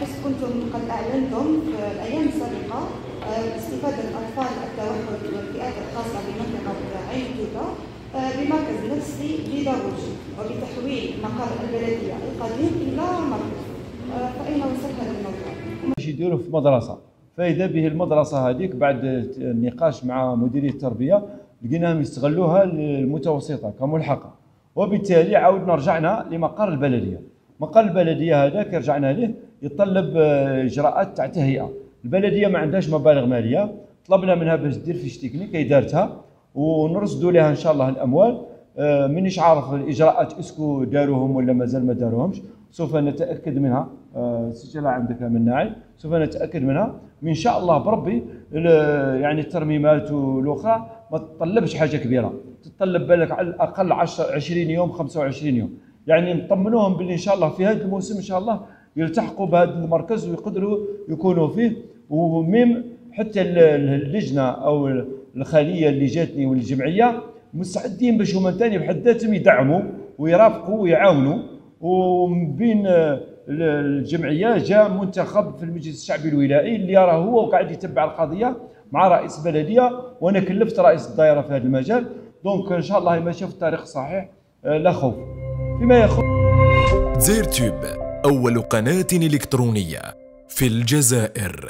حيث كنتم قد أعلنتم في الأيام السابقة استفادة الأطفال التوحد والفئات الخاصة بمنطقة عين توتا بمركز نفسي لداروج وبتحويل مقر البلدية القديم إلى مركز. فأين وصل هذا الموضوع؟ باش يديروا في مدرسة، فإذا به المدرسة هذيك بعد النقاش مع مديرية التربية لقيناهم يستغلوها للمتوسطة كملحقة، وبالتالي عاودنا رجعنا لمقر البلدية. مقر البلدية هذاك رجعنا له يتطلب إجراءات تاع تهيئة. البلدية ما عندهاش مبالغ مالية، طلبنا منها باش تدير فيش تكنيك هي دارتها ونرصدوا لها إن شاء الله الأموال. مانيش عارف الإجراءات اسكو داروهم ولا مازال ما داروهمش، سوف نتأكد منها. سجلها عندك من ناعي، سوف نتأكد منها إن شاء الله بربي. يعني الترميمات والأخرى ما تطلبش حاجة كبيرة، تتطلب بالك على الأقل 20 يوم 25 يوم، يعني نطمنوهم باللي إن شاء الله في هذا الموسم إن شاء الله يلتحقوا بهذا المركز ويقدروا يكونوا فيه. وميم حتى اللجنة أو الخلية اللي جاتني والجمعية مستعدين باش هما ثاني بحد ذاتهم يدعموا ويرافقوا ويعاونوا. وبين الجمعية جاء منتخب في المجلس الشعبي الولائي اللي يرى هو وقاعد يتبع القضية مع رئيس البلدية، وأنا كلفت رئيس الدائرة في هذا المجال. دونك إن شاء الله ماشي في الطريق الصحيح، لا خوف فيما يخص. زيرتوب أول قناة إلكترونية في الجزائر.